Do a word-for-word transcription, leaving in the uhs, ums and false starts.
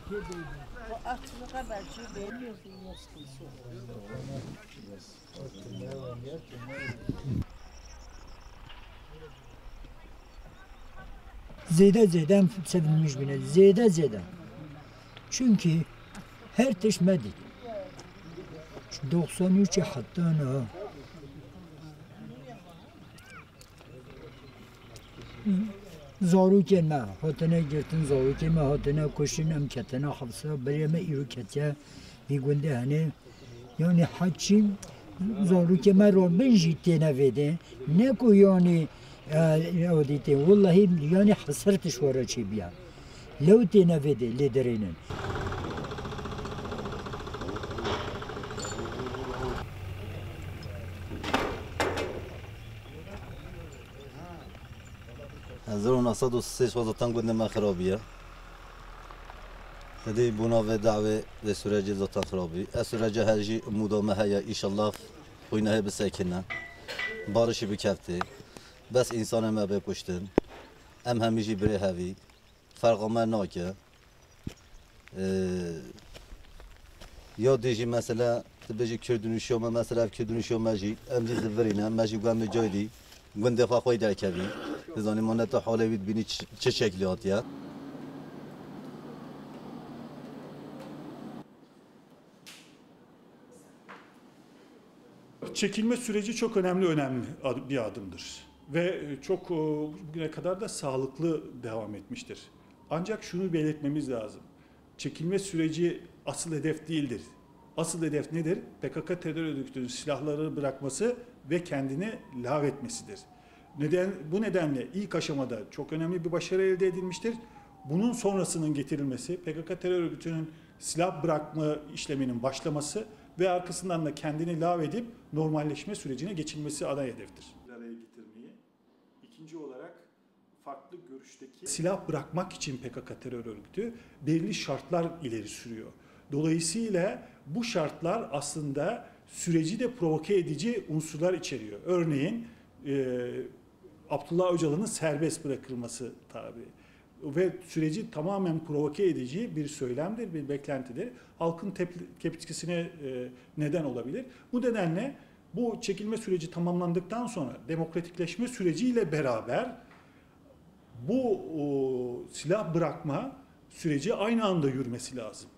O açlığa belki vermiyorsun nasıl? Zeyde zeyden sevilmiş bine. Zeyde zeyden. Çünkü her teşmedi. doksan üç hatta ne? Zaruke me, hatene girtin zaruke me, hatene koşun em ketene hafsa, bereme iru kete, bir günde hani, yani haçim zaruke me ro ben jitene vede, ne ko yani o dite, vallahi yani hasret şuara çibiya, lev tene vede liderinin. هزار و نهصد و سه وضعتان گنده ما خرابیه. هدی بنا و دعوه و سرعه زاتان خرابی. سرعه هرجی مدامه هیا ایشالله خوینه بسکنن. بارشی بکفته. بس انسان ما بکشتن. ام همیشه بره هوی. فرق ما ناکه. یا دیجی مثلا تبجی کردنی شما مثلا کردنی شما ماجی ام جز ورینه ماجی قام جایدی. گنده فاخوی در کبی. زانی مانه تا حاله بید بینی چه شکلی هاتیه؟ Çekilme süreci çok önemli önemli bir adımdır ve çok bugüne kadar da sağlıklı devam etmiştir. Ancak şunu belirtmemiz lazım. Çekilme süreci asıl hedef değildir. Asıl hedef nedir? P K K terör örgütünün silahları bırakması ve kendini lağvetmesidir. Neden, bu nedenle ilk aşamada çok önemli bir başarı elde edilmiştir. Bunun sonrasının getirilmesi, P K K terör örgütünün silah bırakma işleminin başlaması ve arkasından da kendini lağvedip normalleşme sürecine geçilmesi ana hedeftir. Bir araya getirmeyi. İkinci olarak farklı görüşteki silah bırakmak için P K K terör örgütü belirli şartlar ileri sürüyor. Dolayısıyla bu şartlar aslında süreci de provoke edici unsurlar içeriyor. Örneğin e, Abdullah Öcalan'ın serbest bırakılması tabi. Ve süreci tamamen provoke edici bir söylemdir, bir beklentidir. Halkın tepkisine e, neden olabilir. Bu nedenle bu çekilme süreci tamamlandıktan sonra demokratikleşme süreciyle beraber bu o, silah bırakma süreci aynı anda yürümesi lazım.